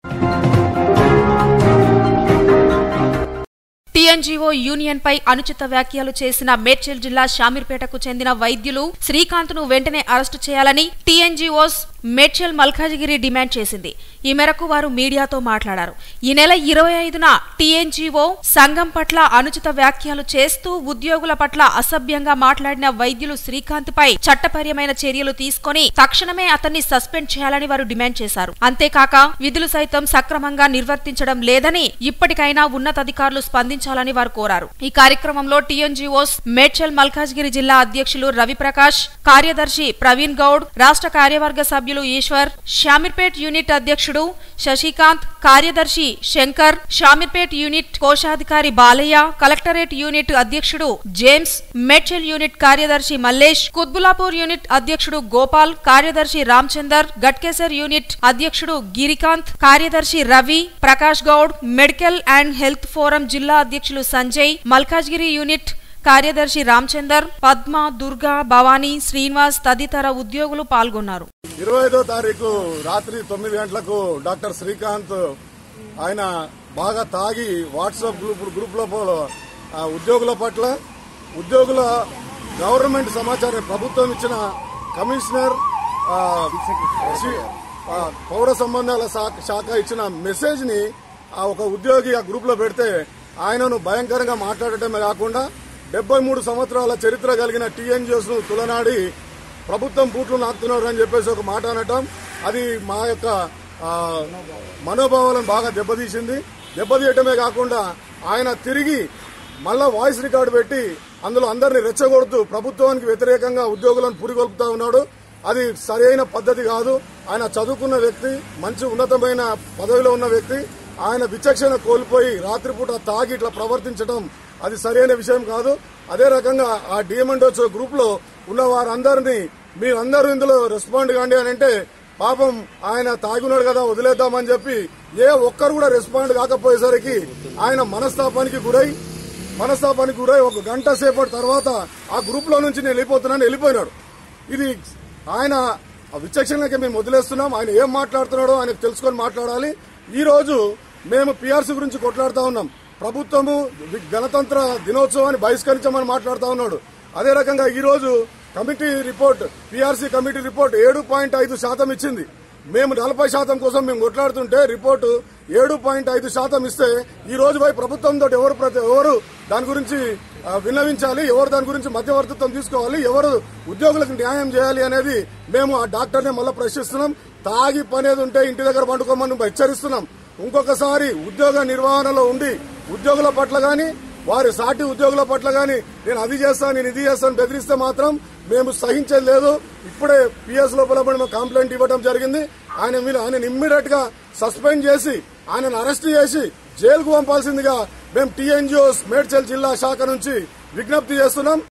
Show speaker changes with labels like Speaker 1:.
Speaker 1: TNGO union పై అనుచిత వ్యాఖ్యలు చేసిన మేడ్చల్ జిల్లా షామీర్పేటకు చెందిన వైద్యులు శ్రీకాంత్ ను వెంటనే అరెస్టు చేయాలని టీఎన్జీఓస్ మేడ్చల్ మల్కాజిగిరి డిమాండ్ చేసింది. ఈ మేరకు వారు మీడియాతో మాట్లాడారు. ఈ నెల 25న టీఎన్జీఓ సంఘం పట్ల అనుచిత వ్యాఖ్యలు చేస్తూ ఉద్యోగుల పట్ల అసభ్యంగా మాట్లాడిన వైద్యులు శ్రీకాంత్ పై చట్టపరమైన చర్యలు తీసుకుని తక్షణమే అతన్ని సస్పెండ్ చేయాలని వారు డిమాండ్ చేశారు. అంతేకాక విధులు సైతం సక్రమంగా నిర్వర్తించడం లేదని ఇప్పటికైనా ఉన్నతాధికారులు స్పందించాలని వారు కోరారు. ఈ కార్యక్రమంలో టీఎన్జీఓస్ మేడ్చల్ మల్కాజ్గిరి జిల్లా అధ్యక్షులు రవిప్రకాష్, కార్యదర్శి ప్రవీణ్ గౌడ్, రాష్ట్ర కార్యవర్గ సభ్యులు ఈశ్వర్, షామీర్పేట్ యూనిట్ అధ్యక్షుడు శశికాంత్, కార్యదర్శి శంకర్, షామీర్పేట్ యూనిట్ కోశాధికారి బాలయ్య, కలెక్టరేట్ యూనిట్ అధ్యక్షుడు జేమ్స్, మేడ్చల్ యూనిట్ కార్యదర్శి మల్లేష్, కుత్బులాపూర్ యూనిట్ అధ్యక్షుడు గోపాల్, కార్యదర్శి రామచందర్, గట్కేసర్ యూనిట్ అధ్యక్షుడు గిరికాంత్, కార్యదర్శి Ravi, Prakash Goud, medical and health forum జిల్లా అధ్యక్షులు సంజయ్, మల్కాజ్గిరి యూనిట్ కార్యదర్శి రామచందర్, పద్మ, దుర్గా, భవానీ, శ్రీనివాస్ తదితర ఉద్యోగులు పాల్గొన్నారు.
Speaker 2: 25వ తారీఖు రాత్రి 9 గంటలకు డాక్టర్ శ్రీకాంత్ ఆయన బాగా తాగి వాట్సాప్ గ్రూప్ లో ఉద్యోగుల పట్ల గవర్నమెంట్ సమాచారం ప్రభుత్వం ఇచ్చిన కమిషనర్ పౌర సంబంధాల శాఖ ఇచ్చిన మెసేజ్ ని ఒక ఉద్యోగి ఆ గ్రూప్ లో పెడితే ఆయనను భయంకరంగా మాట్లాడటమే కాకుండా 73 సంవత్సరాల చరిత్ర కలిగిన టీఎన్జీఓస్ ను తులనాడి ప్రభుత్వం బూట్లు నాకుతున్నారు అని చెప్పేసి ఒక మాట అనటం, అది మా యొక్క మనోభావాలను బాగా దెబ్బతీయటమే కాకుండా ఆయన తిరిగి మళ్ళా వాయిస్ రికార్డు పెట్టి అందులో అందరినీ రెచ్చగొడుతూ ప్రభుత్వానికి వ్యతిరేకంగా ఉద్యోగులను పురిగొల్పుతా ఉన్నాడు. అది సరైన పద్ధతి కాదు. ఆయన చదువుకున్న వ్యక్తి, మంచి ఉన్నతమైన పదవిలో ఉన్న వ్యక్తి. ఆయన విచక్షణ కోల్పోయి రాత్రిపూట తాగి ఇట్లా ప్రవర్తించడం అది సరైన విషయం కాదు. అదే రకంగా ఆ డిఎంఎండోస్ గ్రూప్ లో ఉన్న వారందరినీ మీరందరూ ఇందులో రెస్పాండ్ కాండి అని అంటే పాపం ఆయన తాగున్నాడు కదా వదిలేద్దామని చెప్పి ఏ ఒక్కరు కూడా రెస్పాండ్ కాకపోయేసరికి ఆయన మనస్తాపానికి గురై 1 గంట సేపటి తర్వాత ఆ గ్రూప్ లో నుంచి నేను వెళ్ళిపోయినాడు. ఇది ఆయన విచక్షణకి మేము వదిలేస్తున్నాం. ఆయన ఏం మాట్లాడుతున్నాడో ఆయనకు తెలుసుకొని మాట్లాడాలి. ఈ రోజు మేము పీఆర్సీ గురించి కొట్లాడుతా ఉన్నాం. ప్రభుత్వము గణతంత్ర దినోత్సవాన్ని బహిష్కరించమని మాట్లాడుతా ఉన్నాడు. అదే రకంగా ఈ రోజు committee report, PRC committee report 7.5% ఇచ్చింది. మేము 40% కోసం మేము కొట్లాడుతుంటే రిపోర్టు 7.5% ఇస్తే ఈ రోజు పోయి ప్రభుత్వంతో ఎవరు దాని గురించి విన్నవించాలి, ఎవరు దాని గురించి మధ్యవర్తిత్వం తీసుకోవాలి, ఎవరు ఉద్యోగులకు న్యాయం చేయాలి అనేది మేము ఆ డాక్టర్నే మళ్ళీ ప్రశ్నిస్తున్నాం. తాగి పనేది ఉంటే ఇంటి దగ్గర పండుకోమని హెచ్చరిస్తున్నాం. ఇంకొకసారి ఉద్యోగ నిర్వహణలో ఉండి ఉద్యోగుల పట్ల గాని వారి సాటి ఉద్యోగుల పట్ల గాని నేను అది చేస్తాను నేను ఇది చేస్తాను బెదిరిస్తే మాత్రం మేము సహించేది లేదు. ఇప్పుడే పిఎస్ లోపల మేము కంప్లైంట్ ఇవ్వడం జరిగింది. ఆయన ఇమ్మీడియట్ గా సస్పెండ్ చేసి ఆయనను అరెస్ట్ చేసి జైలుకు పంపాల్సిందిగా మేము టీఎన్జీఓస్ మేడ్చల్ జిల్లా శాఖ నుంచి విజ్ఞప్తి చేస్తున్నాం.